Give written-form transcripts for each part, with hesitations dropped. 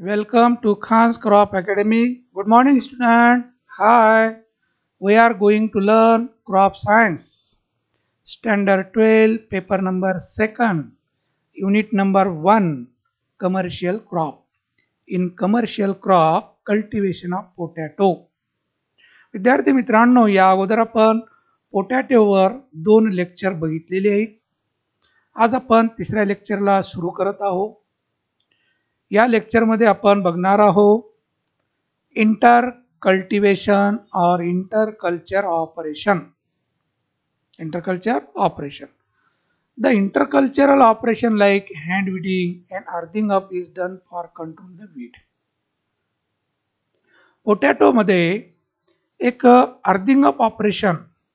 Welcome to Khan's Crop Academy. Good morning, student. Hi. We are going to learn crop science. Standard 12, paper number 2nd, unit number 1, commercial crop. In commercial crop, cultivation of potato. विद्यार्थी मित्रांनो, या अगोदर आपण पोटॅटोवर 2 lecture बघितलेले आहेत. आज आपण तिसऱ्या लेक्चरला सुरू करत आहोत. या लेक्चरमध्ये आपण बघणार आहोत इंटर कल्टिवेशन और interculture operation. Interculture operation. The intercultural operation like hand weeding and earthing up is done for control the weed. Potato मध्ये एक अर्थिंग अप ऑपरेशन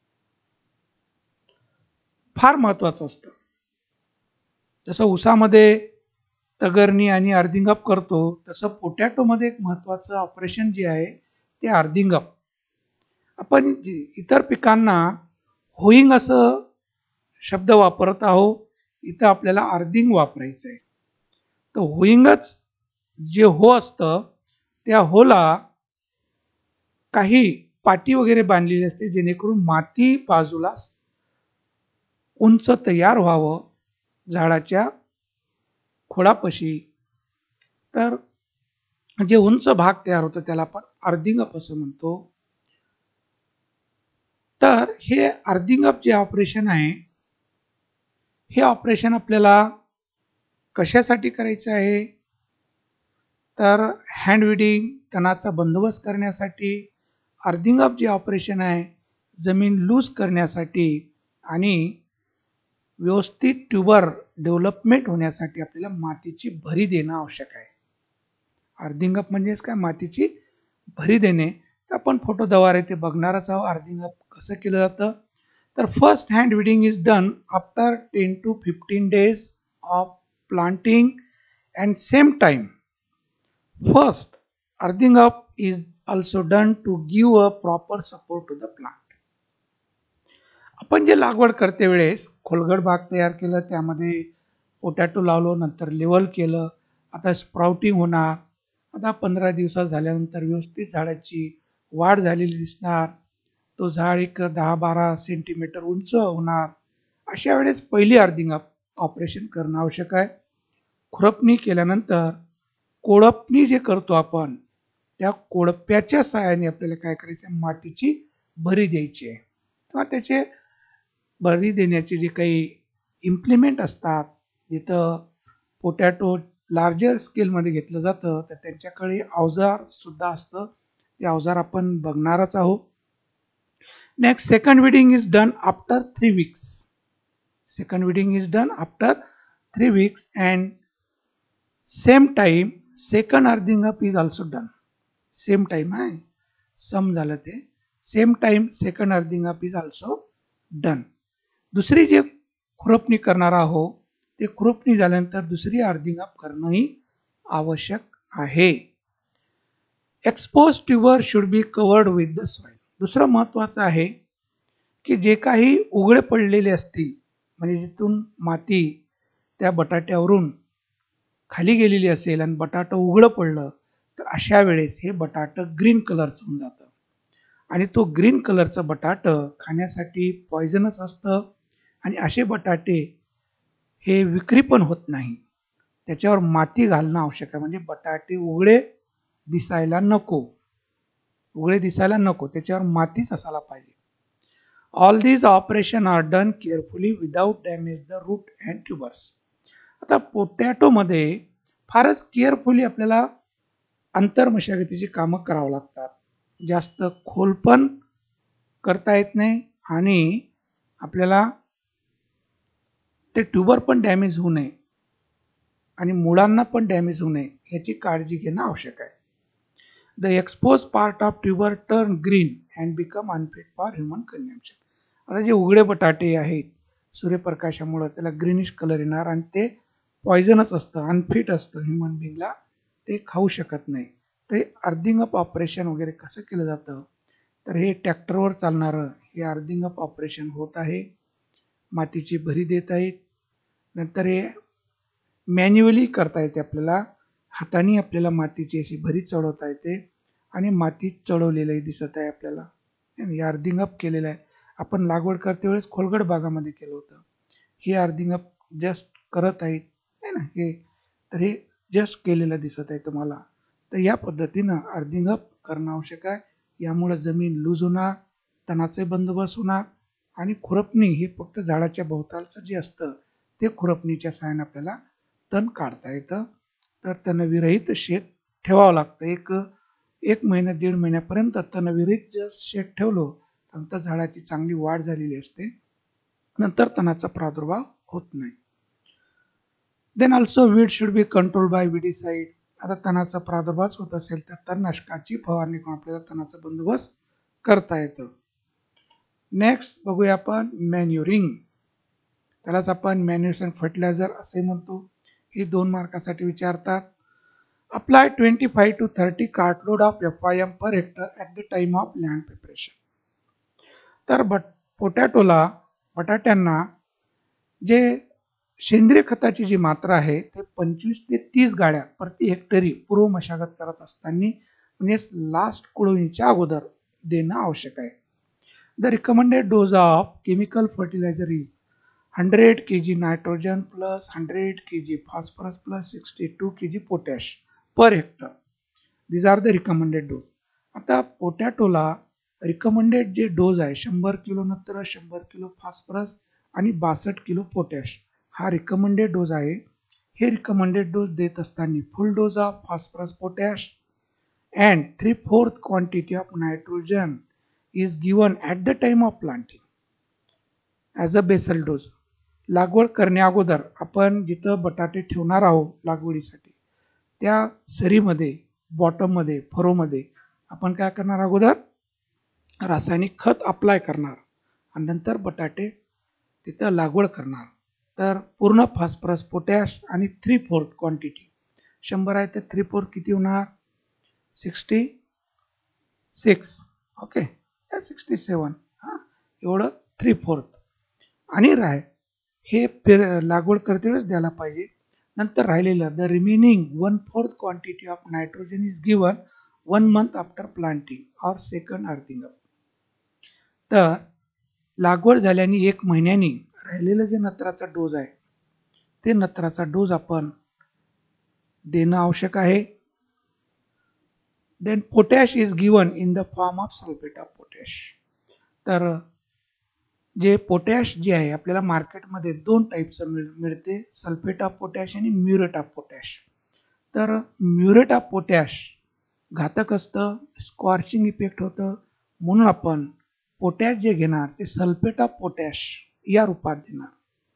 फार महत्वाचं असतं. जसं ऊसामध्ये तगरणी आणि अर्थिंग अप करतो तसं पोटॅटो मध्ये एक महत्वाचं ऑपरेशन जे आहे ते अर्थिंग अप. आपण इतर पिकांना होईंग असं शब्द वापरत आहोत, इथं आपल्याला अर्थिंग वापरायचं आहे. तर होईंगच जे हो असतं त्या होला काही पाटी वगैरे बांधलेली असते जेणेकरून माती बाजूला उंच तयार व्हावं झाडाच्या खोडापाशी. तर जे उंच भाग तयार होतो त्याला आपण अर्थिंग अप असं म्हणतो. तर हे अर्थिंग अप जे ऑपरेशन आहे हे ऑपरेशन आपल्याला कशासाठी करायचं आहे तर हँड विडिंग तणाचा बंदोबस्त करण्यासाठी. अर्थिंग अप जे ऑपरेशन आहे जमीन लूज करण्यासाठी आणि व्यवस्थित ट्यूबर डेव्हलपमेंट होण्यासाठी आपल्याला मातीची भरी देणं आवश्यक आहे. अर्थिंग अप म्हणजेच काय, मातीची भरी देणे. तर आपण फोटोद्वारे ते बघणारच आहोत अर्थिंग अप कसं केलं जातं. तर first hand weeding is done after 10 to 15 days of planting and same time. First earthing up is also done to give a proper support to the plant. आपण जे लागवड करते वेळेस खोलगट भाग तयार केलं, त्यामध्ये पोटॅटो लावलो, नंतर लेवल केलं, आता स्प्राउटिंग होणार. आता 15 दिवसात झाल्यानंतर व्यवस्थित झाडाची वाढ झालेली दिसणार. तो झाड एक 10-12 सेंटीमीटर उंच होणार. अशा वेळेस पहिली अर्थिंग अप ऑपरेशन करणं आवश्यक आहे. खुरपणी केल्यानंतर कोळपणी जे करतो आपण त्या कोळप्याच्या सहाय्याने आपल्याला काय करायचं, मातीची भरी द्यायची आहे. किंवा त्याचे भरी देण्याचे जे काही इम्प्लिमेंट असतात, जिथं पोटॅटो लार्जर स्केलमध्ये घेतलं जातं तर त्यांच्याकडे अवजार सुद्धा असतं. ते अवजार आपण बघणारच आहोत. Next second weeding is done after 3 weeks. Second weeding is done after 3 weeks and same time second earthing up is also done. Same time आहे, सम झालं ते. Same time second earthing up is also done. दुसरी जे खुरपणी करणार आहोत ते खुरपणी झाल्यानंतर दुसरी अर्थिंग अप करणंही आवश्यक आहे. Expose tuber should be covered with the soil. दुसरं महत्त्वाचं आहे की जे काही उघडे पडलेले असतील, म्हणजे जिथून माती त्या बटाट्यावरून खाली गेलेली असेल आणि बटाटं उघडं पडलं तर अशा वेळेस हे बटाटं ग्रीन कलरचं होऊन जातं. आणि तो ग्रीन कलरचं बटाटं खाण्यासाठी पॉयझनस असतं आणि असे बटाटे हे विक्री पण होत नाही. त्याच्यावर माती घालणं आवश्यक आहे. म्हणजे बटाटे उघडे दिसायला नको, त्याच्यावर मातीच असायला पाहिजे. All these operation are done carefully without damage the root and tubers. आता पोटॅटोमध्ये फारच केअरफुली आपल्याला अंतर्मशागतीची कामं करावं लागतात. जास्त खोल पण करता येत नाही आणि आपल्याला ते ट्यूबर पण डॅमेज होऊ नये आणि मुळांना पण डॅमेज होऊ नये याची काळजी घेणं आवश्यक आहे. The expose part of tuber turn green and become unfit for human consumption. आता जे उघडे बटाटे आहेत सूर्यप्रकाशामुळे त्याला ग्रीनिश कलर येणार आणि ते पॉयझनच असतं, अनफिट असतं, ह्युमन बिंगला ते खाऊ शकत नाही. तर अर्थिंग अप ऑपरेशन वगैरे कसं केलं जातं तर हे ट्रॅक्टरवर चालणारं हे अर्थिंग अप ऑपरेशन होत आहे. मातीची भरी देत आहेत. नंतर हे मॅन्युअली करता येते आपल्याला. हाताने आपल्याला मातीची अशी भरीत चढवता येते आणि मातीत चढवलेलंही दिसत आहे आपल्याला. हे अर्थिंग अप केलेलं आहे. आपण लागवड करते वेळेस खोलगड भागामध्ये केलं होतं. हे अर्थिंग अप जस्ट करत आहेत है ना हे. तर हे जस्ट केलेलं दिसत आहे तुम्हाला. तर या पद्धतीनं अर्थिंग अप करणं आवश्यक आहे. यामुळे जमीन लूज होणार, तणाचे बंदोबस्त होणार आणि खुरपणी हे फक्त झाडाच्या भोवतालचं जे असतं ते खुरपणीच्या सहाय्याने आपल्याला तण काढता येतं. तर तणविरहित शेत ठेवावं लागतं. एक महिना 1.5 महिन्यापर्यंत तणविरहित जर शेत ठेवलं तर झाडाची चांगली वाढ झालेली असते. नंतर तणाचा प्रादुर्भाव होत नाही. Then also weed should be control by weedicide. आता तणाचा प्रादुर्भाव होत असेल तर तणनाशकाची फवारणी करून आपल्याला तणाचा बंदोबस्त करता येतं. नेक्स्ट बघूया आपण मॅन्युरिंग. त्यालाच आपण मॅन्युअर्स अँड फर्टिलायझर असे म्हणतो. हे 2 मार्कासाठी विचारतात. Apply 25 to 30 cartload of FIM per hectare at the time of land preparation. तर बटाट्यांना जे सेंद्रिय खताची जी मात्रा आहे ते 25 ते 30 गाड्या प्रति हेक्टरी पूर्व मशागत करत असताना म्हणजेच लास्ट कुळवणीच्या अगोदर देणं आवश्यक आहे. The recommended dose of chemical fertiliser is 100 kg nitrogen plus 100 kg phosphorus plus 62 kg potash per hectare. These are the recommended dose. आता पोटॅटोला रिकमेंडेड जे डोज आहे 100 किलो नत्र, 100 किलो फॉस्फरस आणि 62 किलो पोटॅश हा रिकमेंडेड डोज आहे. हे recommended dose देत असताना full dose of phosphorus potash and 3/4 quantity of nitrogen is given at the time of planting as a basal dose. लागवड करण्या अगोदर आपण जिथं बटाटे ठेवणार आहोत लागवडीसाठी त्या सरीमध्ये, बॉटममध्ये, फरोमध्ये आपण काय करणार, अगोदर रासायनिक खत अप्लाय करणार आणि नंतर बटाटे तिथं लागवड करणार. तर पूर्ण फॉस्फरस पोटॅश आणि 3/4 क्वांटिटी 100 आहे तर 3/4 किती होणार 66. ओके 67 हां एवढं 3/4 आणि हे लागवड करते वेळेस द्यायला पाहिजे. नंतर राहिलेलं the remaining 1/4 quantity of nitrogen is given 1 month after planting or second earthing up. तर लागवड झाल्याने 1 महिन्यानी राहिलेलं जे नत्राचा डोज आहे ते नत्राचा डोज आपण देणं आवश्यक आहे. Then potash is given in the form of sulphate of potash. तर जे पोटॅश जे आहे आपल्याला मार्केटमध्ये 2 टाईपचं मिळते, सल्फेट ऑफ पोटॅश आणि म्युरेट ऑफ पोटॅश. तर म्युरेट ऑफ पोटॅश घातक असतं, स्कॉर्चिंग इफेक्ट होतं, म्हणून आपण पोटॅश जे घेणार ते सल्फेट ऑफ पोटॅश या रूपात देणार.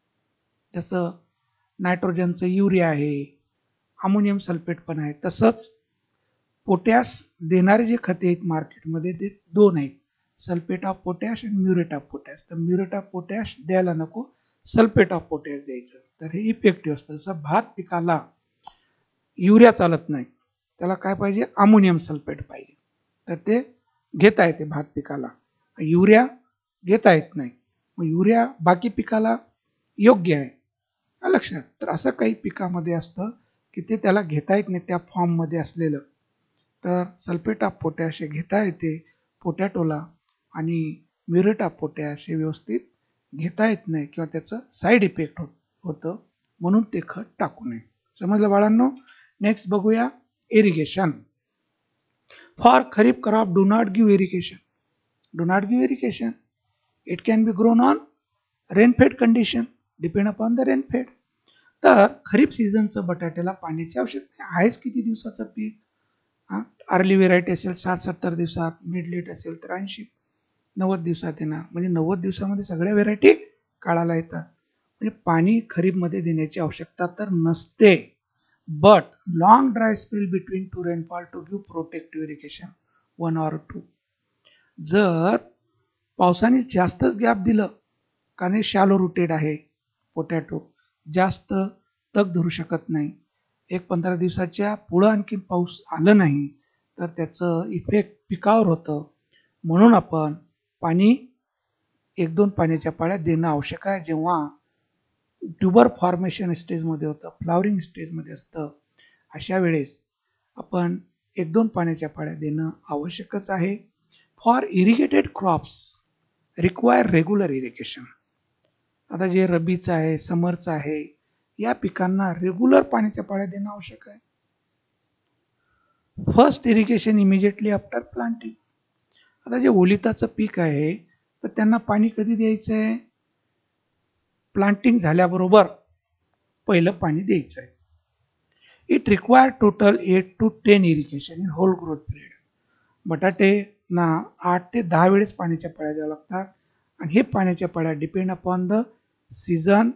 जसं नायट्रोजनचं युरिया आहे, अमोनियम सल्फेट पण आहे, तसंच पोटॅश देणारे जे खते आहेत मार्केटमध्ये ते 2 आहेत, सल्फेट ऑफ पोटॅश आणि म्युरेट ऑफ पोटॅश. तर म्युरेट ऑफ पोटॅश द्यायला नको, सल्फेट ऑफ पोटॅश द्यायचं. तर हे इफेक्टिव्ह असतं. जसं भात पिकाला युरिया चालत नाही, त्याला काय पाहिजे, अमोनियम सल्फेट पाहिजे. तर ते घेता येते भात पिकाला, युरिया घेता येत नाही. मग युरिया बाकी पिकाला योग्य आहे, लक्षात. तर असं काही पिकामध्ये असतं की ते त्याला घेता येत नाही त्या फॉर्ममध्ये असलेलं. तर सल्फेट ऑफ पोटॅश हे घेता येते पोटॅटोला आणि म्युरेट ऑफ पोटॅश हे व्यवस्थित घेता येत नाही किंवा त्याचं साईड इफेक्ट होतं, म्हणून ते खत टाकू नये. समजलं बाळांनो. नेक्स्ट बघूया irrigation. For kharif crop do not give irrigation. Do not give irrigation. It can be grown on rainfed condition, depend upon the rainfed. तर खरीप सीझनचं बटाट्याला पाण्याची आवश्यकता आहेच. किती दिवसाचं पीक, अर्ली व्हेरायटी असेल 60-70 दिवसात, मिड लेट असेल तर 80-90 दिवसात येणार. म्हणजे 90 दिवसामध्ये सगळ्या व्हेरायटी काढायला येतात. म्हणजे पाणी खरीपमध्ये देण्याची आवश्यकता तर नसते. But long dry spell between 2 rainfall to give protective irrigation 1 or 2. जर पावसाने जास्तच गॅप दिलं, कारण शॅलो रुटेड आहे पोटॅटो, जास्त तग धरू शकत नाही, 1-15 दिवसाच्या पुढं आणखी पाऊस आलं नाही तर त्याचं इफेक्ट पिकावर होतं. म्हणून आपण पाणी 1-2 पाण्याच्या पाळ्या देणं आवश्यक आहे. जेव्हा ट्यूबर फॉर्मेशन स्टेजमध्ये होतं, फ्लावरिंग स्टेजमध्ये असतं अशा वेळेस आपण 1-2 पाण्याच्या पाळ्या देणं आवश्यकच आहे. For irrigated crops require regular irrigation. आता जे रब्बीचं आहे, समरचं आहे, या पिकांना रेग्युलर पाण्याच्या पाळ्या देणं आवश्यक आहे. First irrigation immediately after planting. आता जे ओलिताचं पीक आहे तर त्यांना पाणी कधी द्यायचं आहे? प्लांटिंग झाल्याबरोबर पहिलं पाणी द्यायचं आहे. It require total 8 to 10 irrigation in whole growth period. बटाटेना 8 ते 10 वेळेस पाण्याच्या पाळ्या द्याव्या लागतात आणि हे पाण्याच्या पाळ्या depend upon the season,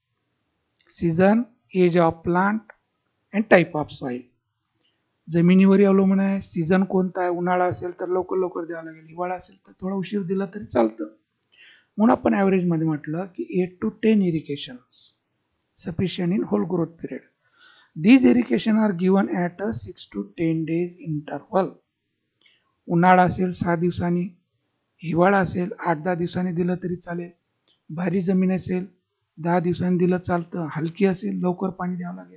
age of plant and type of soil. जमिनीवर अवलंबून आहे. सीझन कोणता आहे? उन्हाळा असेल तर लवकर लवकर द्यावं लागेल, हिवाळा असेल तर थोडा उशीर दिला तरी चालतं. म्हणून आपण ॲव्हरेजमध्ये म्हटलं की 8 to 10 irrigation sufficient in whole growth period. These irrigation are given at a 6 to 10 days interval. उन्हाळा असेल 6 दिवसांनी, हिवाळा असेल 8-10 दिवसांनी दिलं तरी चालेल, भारी जमीन असेल 10 दिवसांनी दिलं चालतं, हलकी असेल लवकर पाणी द्यावं लागेल.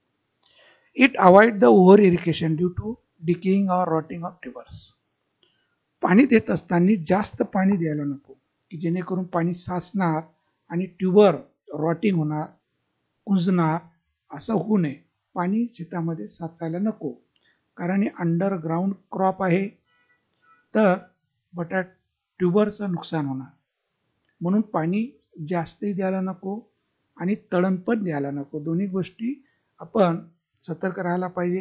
It avoid the over irrigation due to decaying or rotting of tubers. पाणी देत असताना जास्त पाणी द्यायला नको की जेणेकरून पाणी साचणार आणि ट्युबर रॉटिंग होणार, कुंजणार, असं होऊ नये. पाणी शेतामध्ये साचायला नको, कारण हे अंडरग्राऊंड क्रॉप आहे तर ट्युबरचं नुकसान होणार. म्हणून पाणी जास्तही द्यायला नको आणि तळण पण द्यायला नको. दोन्ही गोष्टी आपण सतर्क राहायला पाहिजे.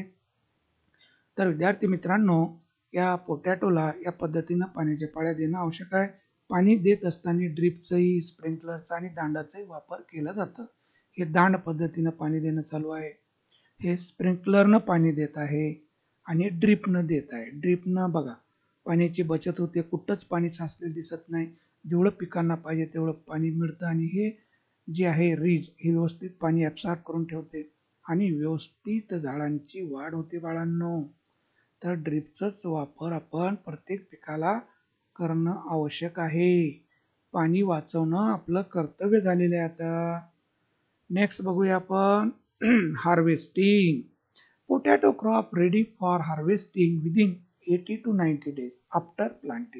तर विद्यार्थी मित्रांनो, या पोटॅटोला या पद्धतीनं पाण्याच्या पाळ्या देणं आवश्यक आहे. पाणी देत असताना ड्रिपचंही, स्प्रिंकलरचा आणि दांडाचाही वापर केला जातं. हे दांड पद्धतीनं पाणी देणं चालू आहे, हे स्प्रिंकलरनं पाणी देत आहे आणि ड्रिपनं देत आहे. ड्रिपनं बघा पाण्याची बचत होते, कुठंच पाणी साचलेलं दिसत नाही, जेवढं पिकांना पाहिजे तेवढं पाणी मिळतं आणि हे जे आहे रीज हे व्यवस्थित पाणी ॲब्सॉर्ब करून ठेवते आणि व्यवस्थित झाडांची वाढ होते बाळांनो. तर ड्रिपचाच वापर आपण प्रत्येक पिकाला करणं आवश्यक आहे. पाणी वाचवणं आपलं कर्तव्य झालेलं आहे. आता नेक्स्ट बघूया आपण harvesting. Potato crop ready for harvesting within 80 to 90 days after planting.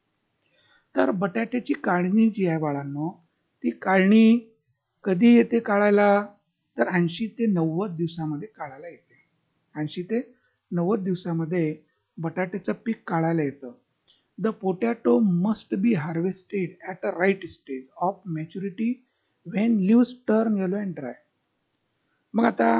तर बटाट्याची काढणी जी आहे बाळांनो, ती काढणी कधी येते काढायला? तर 80 ते 90 दिवसामध्ये काढायला येते. 80 ते 90 दिवसामध्ये बटाट्याचं पीक काढायला येतं. The potato must be harvested at a right stage of maturity when leaves turn yellow and dry. मग आता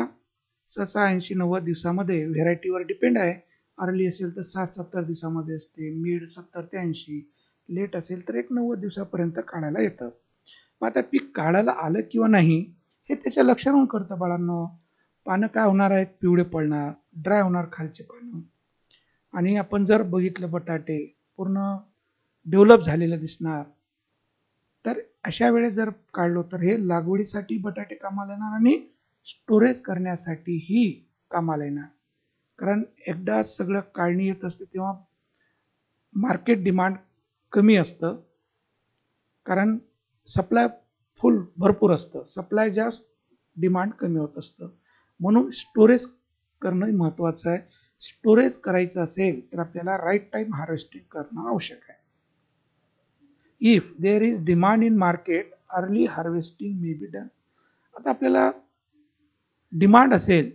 80-90 दिवसामध्ये व्हेरायटीवर डिपेंड आहे. अर्ली असेल तर 60-70 दिवसामध्ये असते, मिड 70 ते 80, लेट असेल तर 90 दिवसापर्यंत काढायला येतं. मग आता पीक काढायला आलं किंवा नाही हे त्याच्या लक्षावरून करतं बाळांनो. पानं काय होणार आहेत? पिवळे पडणार, ड्राय होणार खालचे पानं. आणि आपण जर बघितलं बटाटे पूर्ण डेव्हलप झालेलं दिसणार. तर अशा वेळेस जर काढलो तर हे लागवडीसाठी बटाटे कामाला येणार आणि स्टोरेज करण्यासाठीही कामाला येणार. कारण एकदा सगळं काढणी येत असते तेव्हा मार्केट डिमांड कमी असतं, कारण सप्लाय भरपूर असतं, सप्लाय जास्त, डिमांड कमी होत असतं. म्हणून स्टोरेज करणं महत्त्वाचं आहे. स्टोरेज करायचं असेल तर आपल्याला राईट टाईम हार्वेस्टिंग करणं आवश्यक आहे. If there is demand in market early harvesting may be done. आता आपल्याला डिमांड असेल,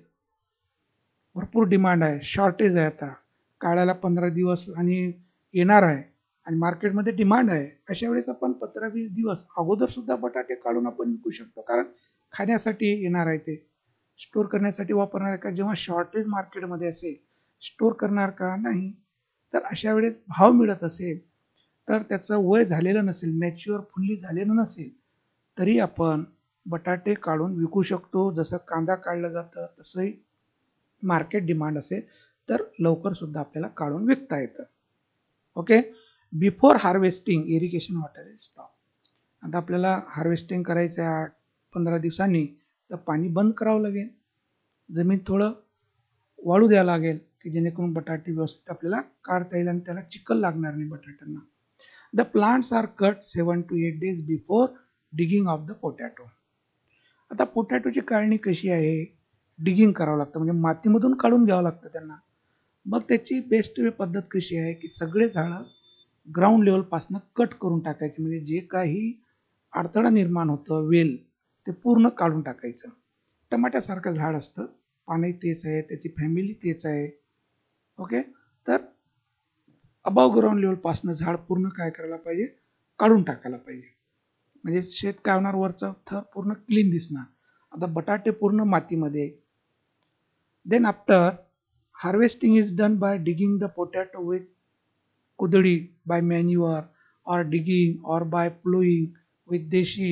भरपूर डिमांड आहे, शॉर्टेज आहे, आता काढायला 15 दिवस आणि येणार आहे आणि मार्केटमध्ये डिमांड आहे, अशा वेळेस आपण 15-20 दिवस अगोदरसुद्धा बटाटे काढून आपण विकू शकतो. कारण खाण्यासाठी येणार आहे, ते स्टोअर करण्यासाठी वापरणार आहे का? जेव्हा शॉर्टेज मार्केटमध्ये असेल स्टोअर करणार का? नाही. तर अशा वेळेस भाव मिळत असेल तर त्याचं वय झालेलं नसेल, मॅच्युअर फुल्ली झालेलं नसेल तरी आपण बटाटे काढून विकू शकतो. जसं कांदा काढलं जातं तसंही मार्केट डिमांड असेल तर लवकरसुद्धा आपल्याला काढून विकता येतं. Okay. Before harvesting irrigation water is stop. आता आपल्याला हार्वेस्टिंग करायचं आहे 8-15 दिवसांनी तर पाणी बंद करावं लागेल, जमीन थोडं वाळू द्यावं लागेल की जेणेकरून बटाटे व्यवस्थित आपल्याला काढता येईल आणि त्याला चिखल लागणार नाही बटाट्यांना. The plants are cut 7 to 8 days before digging of the potato. आता पोटॅटोची काढणी कशी आहे? डिगिंग करावं लागतं, म्हणजे मातीमधून काढून घ्यावं लागतं त्यांना. मग त्याची बेस्ट वे पद्धत कशी आहे की सगळे झाडं ग्राउंड लेवलपासून कट करून टाकायचे, म्हणजे जे काही अडथळा निर्माण होतं वेल ते पूर्ण काढून टाकायचं. टमाट्यासारखं झाड असतं, पाणी तेच आहे, त्याची फॅमिली तेच आहे. ओके. तर अबाव ग्राउंड लेवलपासून झाड पूर्ण काय करायला पाहिजे, काढून टाकायला पाहिजे. म्हणजे शेत काय होणार, वरचा थर पूर्ण क्लीन दिसणार. आता बटाटे पूर्ण मातीमध्ये. Then after harvesting is done by digging the potato with कुदळी, by manure or digging or by plowing with desi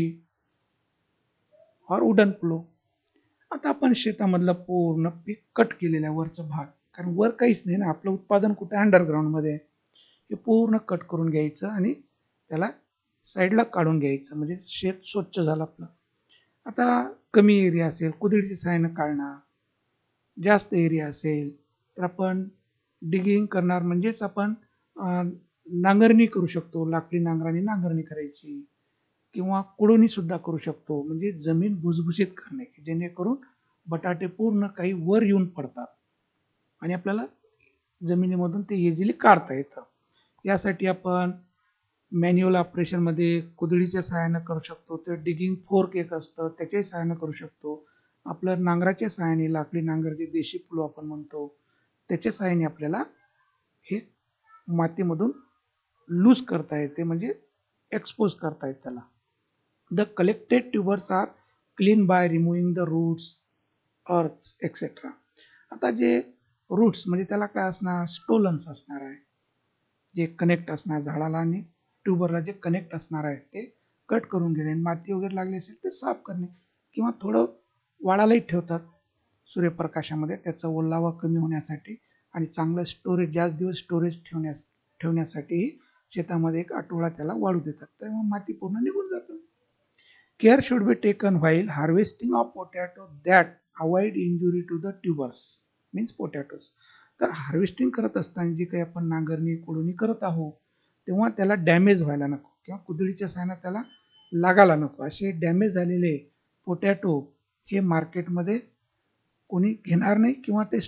or wooden plough. आता आपण शेतामधलं पूर्ण पीक कट केलेलं आहे वरचा भाग, कारण वर काहीच नाही ना, आपलं उत्पादन कुठे अंडरग्राऊंडमध्ये आहे. हे पूर्ण कट करून घ्यायचं आणि त्याला साईडला काढून घ्यायचं, म्हणजे शेत स्वच्छ झालं आपलं. आता कमी एरिया असेल कुदळीची सहाय्यानं काढणार, जास्त एरिया असेल तर आपण डिगिंग करणार, म्हणजेच आपण नांगरणी करू शकतो, लाकडी नांगराने नांगरणी करायची, किंवा कुडोनी सुद्धा करू शकतो, म्हणजे जमीन भुसभुशीत करणे, की जेणेकरून बटाटे पूर्ण काही वर येऊन पडतात आणि आपल्याला जमिनीमधून ते इझिली काढता येतं. यासाठी आपण मॅन्युअल ऑपरेशनमध्ये कुदळीच्या सहाय्यानं करू शकतो, तर डिगिंग फोर्क एक असतं त्याच्याही सहाय्यानं करू शकतो. आपलं नांगराच्या सहाय्याने, लाकडी नांगर जे देशी प्लो आपण म्हणतो त्याच्या सहाय्याने आपल्याला हे मातीमधून लूज करता येते, म्हणजे एक्सपोज करता येते त्याला. The collected tubers are clean by removing the roots, earth etcetera. आता जे रूट्स म्हणजे त्याला काय असणार, स्टोलन्स असणार आहे, जे कनेक्ट असणार झाडाला आणि ट्यूबरला जे कनेक्ट असणार आहे ते कट करून घेणे, माती वगैरे लागली असेल ते साफ करणे, किंवा थोडं वाळालाही ठेवतात सूर्यप्रकाशामध्ये, त्याचा ओलावा कमी होण्यासाठी आणि चांगलं स्टोरेज, जास्त दिवस स्टोरेज ठेवण्यासाठी शेतामध्ये एक आठवडा त्याला वाळू देतात, तर मग माती पूर्ण निघून जातं. Care should be taken while harvesting of potato that avoid injury to the tubers means potatoes. तर हार्वेस्टिंग करत असताना जे काही आपण नांगरणी कुडणी करत आहोत तेव्हा त्याला डॅमेज व्हायला नको, किंवा कुदळीच्या सहाय्याने त्याला लागायला नको. असे डॅमेज झालेले पोटॅटो हे मार्केटमध्ये कोणी घेणार नाही, किंवा ते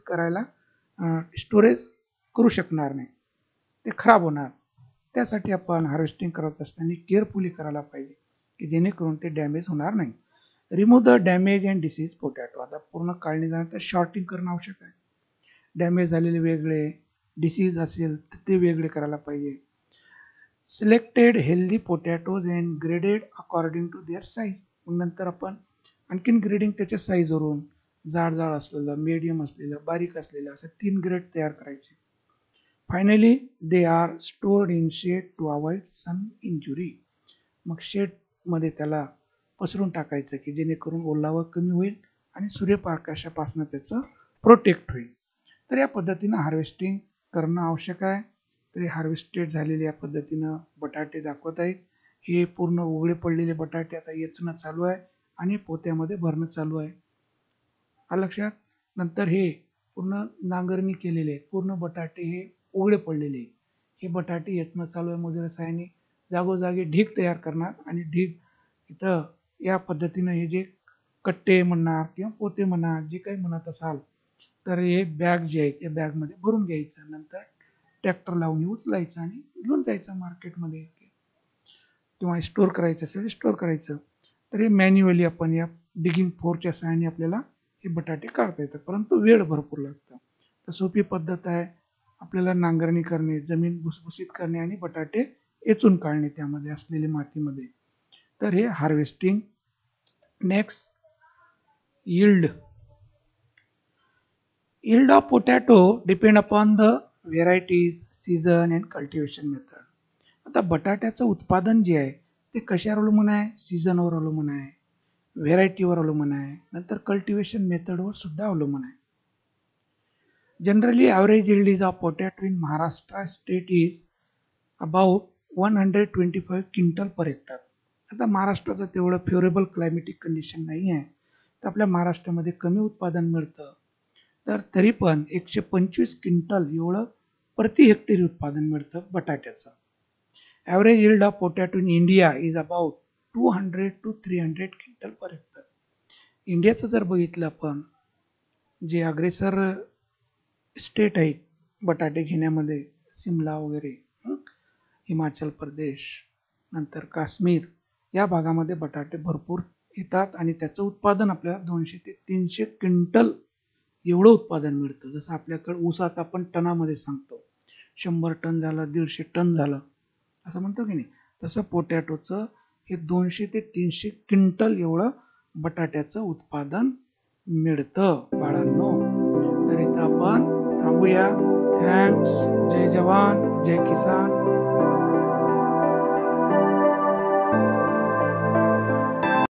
स्टोरेज करू शकणार नाही, ते खराब होणार. त्यासाठी आपण हार्वेस्टिंग करत असताना केअरफुली करायला पाहिजे, की जेणेकरून ते डॅमेज होणार नाही. Remove the damage and disease potato. आता पूर्ण काढणी झाल्यानंतर शॉर्टिंग करणं आवश्यक आहे. डॅमेज झालेले वेगळे, डिसीज असेल तर ते वेगळे करायला पाहिजे. Selected healthy potatoes and graded according to their size. नंतर आपण आणखीन ग्रेडिंग त्याच्या साईजवरून, जाड असलेलं, मीडियम असलेलं, बारीक असलेलं, असं 3 ग्रेड तयार करायचे. Finally they are stored in shed to avoid sun injury. मग शेडमध्ये त्याला पसरून टाकायचं, की जेणेकरून ओलावा कमी होईल आणि सूर्यप्रकाशापासून त्याचं प्रोटेक्ट होईल. तर या पद्धतीनं हार्वेस्टिंग करणं आवश्यक आहे. तर हे हार्वेस्टेड झालेले या पद्धतीनं बटाटे दाखवत आहेत. हे पूर्ण उघडे पडलेले बटाटे आता येचणं चालू आहे आणि पोत्यामध्ये भरणं चालू आहे. हा लक्षात. नंतर हे पूर्ण नांगरणी केलेले आहेत, पूर्ण बटाटे हे उघडे पडलेले आहेत. हे बटाटे येचणं चालू आहे मोजऱ्या साहाय्याने, जागोजागी ढीग तयार करणार आणि ढीग इथं या पद्धतीनं हे जे कट्टे म्हणणार किंवा पोते म्हणा, जे काही म्हणत असाल, तर हे बॅग जे आहे त्या बॅगमध्ये भरून घ्यायचं. नंतर ट्रॅक्टर लावून उचलायचं आणि घेऊन जायचं मार्केटमध्ये, किंवा स्टोअर करायचं असेल स्टोअर करायचं. तर हे मॅन्युअली आपण या डिगिंग फोरच्या सहाय्याने आपल्याला हे बटाटे काढता येतात, परंतु वेळ भरपूर लागतं. तर सोपी पद्धत आहे, आपल्याला नांगरणी करणे, जमीन भुसभुशीत करणे आणि बटाटे एचून काढणे त्यामध्ये असलेले मातीमध्ये. तर हे harvesting. Next, yield. Yield of potato depend upon the varieties, season and cultivation method. आता बटाट्याचं उत्पादन जे आहे ते कशावर अवलंबून आहे, सीझनवर अवलंबून आहे, व्हेरायटीवर अवलंबून आहे, नंतर कल्टिवेशन मेथडवर सुद्धा अवलंबून आहे. Generally average yield is of potato in Maharashtra state is about 125 quintal per hectare. आता महाराष्ट्राचं तेवढं फेवरेबल क्लायमेटिक कंडिशन नाही आहे, तर आपल्या महाराष्ट्रामध्ये कमी उत्पादन मिळतं. तर तरी पण 125 क्विंटल एवढं प्रति हेक्टरी उत्पादन मिळतं बटाट्याचं. Average yield of potato in India is about 200 to 300 quintal per hectare. इंडियाचं जर बघितलं आपण जे अग्रेसर स्टेट आहेत बटाटे घेण्यामध्ये, सिमला वगैरे, हिमाचल प्रदेश, नंतर काश्मीर, या भागामध्ये बटाटे भरपूर येतात आणि त्याचं उत्पादन आपल्याला 200 ते 300 क्विंटल एवढं उत्पादन मिळतं. जसं आपल्याकडे ऊसाचं आपण टनामध्ये सांगतो, 100 टन झालं, 150 टन झालं असं म्हणतो की नाही, तसं पोटॅटोचं हे 200 ते 300 क्विंटल एवढं बटाट्याचं उत्पादन मिळतं बाळांनो. तर इथं आपण थांबूया. थँक्स. जय जवान, जय किसान.